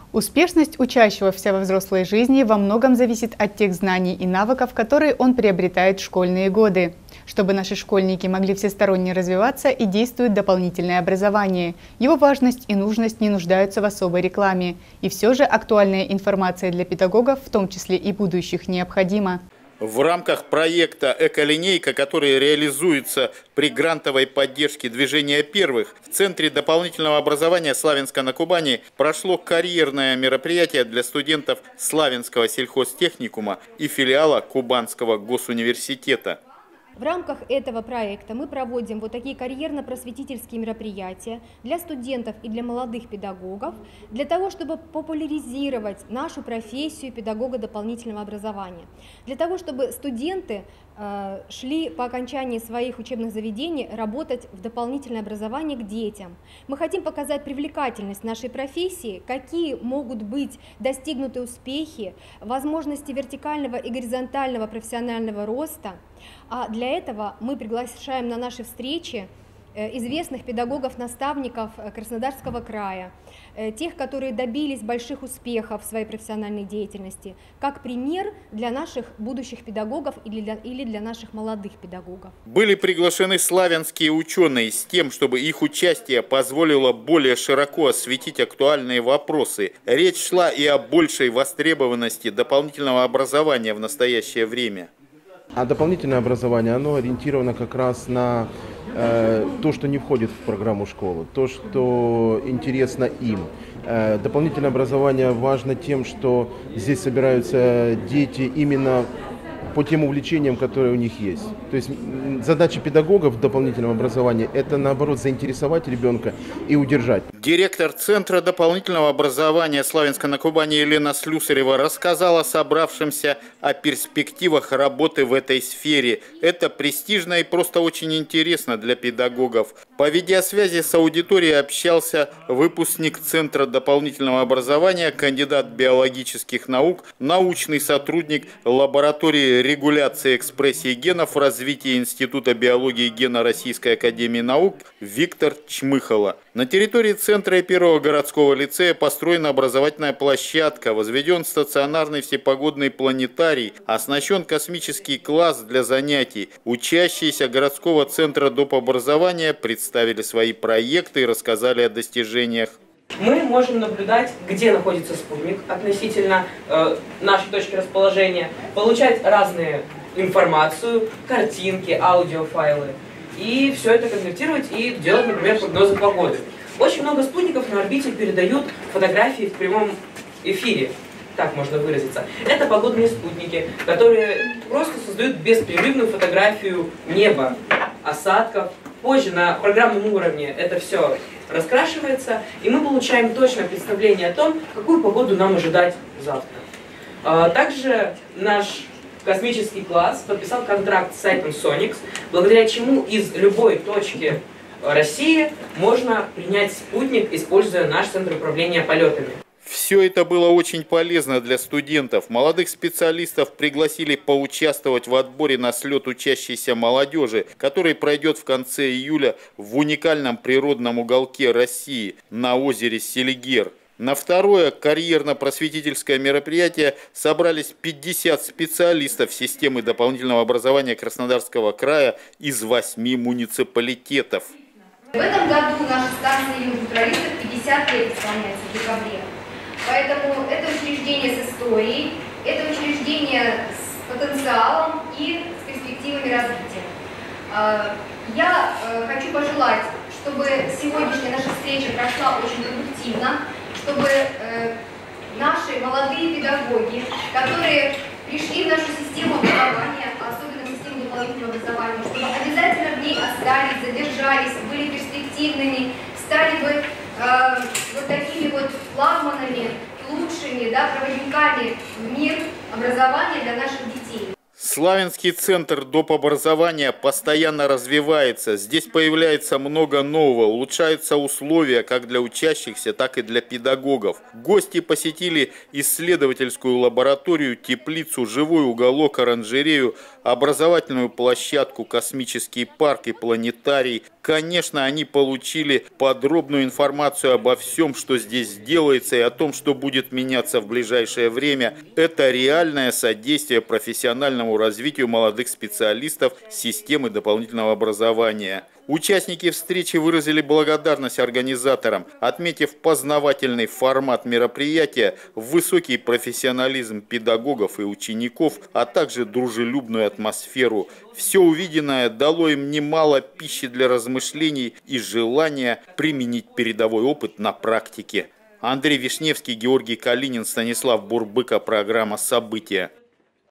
Успешность учащегося во взрослой жизни во многом зависит от тех знаний и навыков, которые он приобретает в школьные годы. Чтобы наши школьники могли всесторонне развиваться, и действует дополнительное образование. Его важность и нужность не нуждаются в особой рекламе. И все же актуальная информация для педагогов, в том числе и будущих, необходима. В рамках проекта «Эколинейка», который реализуется при грантовой поддержке движения первых, в Центре дополнительного образования Славянска на Кубани прошло карьерное мероприятие для студентов Славянского сельхозтехникума и филиала Кубанского госуниверситета. В рамках этого проекта мы проводим вот такие карьерно-просветительские мероприятия для студентов и для молодых педагогов, для того, чтобы популяризировать нашу профессию педагога дополнительного образования, для того, чтобы студенты шли по окончании своих учебных заведений работать в дополнительное образование к детям. Мы хотим показать привлекательность нашей профессии, какие могут быть достигнуты успехи, возможности вертикального и горизонтального профессионального роста. А для этого мы приглашаем на наши встречи известных педагогов-наставников Краснодарского края, тех, которые добились больших успехов в своей профессиональной деятельности, как пример для наших будущих педагогов или для наших молодых педагогов. Были приглашены славянские ученые с тем, чтобы их участие позволило более широко осветить актуальные вопросы. Речь шла и о большей востребованности дополнительного образования в настоящее время. А дополнительное образование, оно ориентировано как раз на то, что не входит в программу школы, то, что интересно им. Дополнительное образование важно тем, что здесь собираются дети именно по тем увлечениям, которые у них есть. То есть задача педагогов в дополнительном образовании – это, наоборот, заинтересовать ребенка и удержать. Директор Центра дополнительного образования Славянска на Кубани Елена Слюсарева рассказала собравшимся о перспективах работы в этой сфере. Это престижно и просто очень интересно для педагогов. По видеосвязи с аудиторией общался выпускник Центра дополнительного образования, кандидат биологических наук, научный сотрудник лаборатории регуляции экспрессии генов развития Института биологии и гена Российской академии наук Виктор Чмыхало. На территории Центра и Первого городского лицея построена образовательная площадка, возведен стационарный всепогодный планетарий, оснащен космический класс для занятий. Учащиеся городского центра доп. Образования представили свои проекты и рассказали о достижениях. Мы можем наблюдать, где находится спутник относительно нашей точки расположения, получать разную информацию, картинки, аудиофайлы, и все это конвертировать и делать, например, прогнозы погоды. Очень много спутников на орбите передают фотографии в прямом эфире, так можно выразиться. Это погодные спутники, которые просто создают беспрерывную фотографию неба, осадков. Позже на программном уровне это все раскрашивается, и мы получаем точное представление о том, какую погоду нам ожидать завтра. Также наш космический класс подписал контракт с сайтом Sonics, благодаря чему из любой точки России можно принять спутник, используя наш центр управления полетами. Все это было очень полезно для студентов. Молодых специалистов пригласили поучаствовать в отборе на слет учащейся молодежи, который пройдет в конце июля в уникальном природном уголке России на озере Селигер. На второе карьерно-просветительское мероприятие собрались 50 специалистов системы дополнительного образования Краснодарского края из 8 муниципалитетов. В этом году наша станция юных журналистов 50 лет исполняется в декабре. Поэтому это учреждение с историей, это учреждение с потенциалом и с перспективами развития. Я хочу пожелать, чтобы сегодняшняя наша встреча прошла очень продуктивно, чтобы наши молодые педагоги, которые пришли в нашу систему образования, особенно в систему дополнительного образования, чтобы обязательно в ней остались, задержались, были перспективными, стали бы вот такими вот флагманами, лучшими, да, проводниками в мир образования для наших детей. Славянский центр доп. Образования постоянно развивается. Здесь появляется много нового, улучшаются условия как для учащихся, так и для педагогов. Гости посетили исследовательскую лабораторию, теплицу, живой уголок, оранжерею, образовательную площадку, космический парк и планетарий, конечно, они получили подробную информацию обо всем, что здесь делается, и о том, что будет меняться в ближайшее время. Это реальное содействие профессиональному развитию молодых специалистов системы дополнительного образования. Участники встречи выразили благодарность организаторам, отметив познавательный формат мероприятия, высокий профессионализм педагогов и учеников, а также дружелюбную атмосферу. Все увиденное дало им немало пищи для размышлений и желания применить передовой опыт на практике. Андрей Вишневский, Георгий Калинин, Станислав Бурбыка. Программа «События».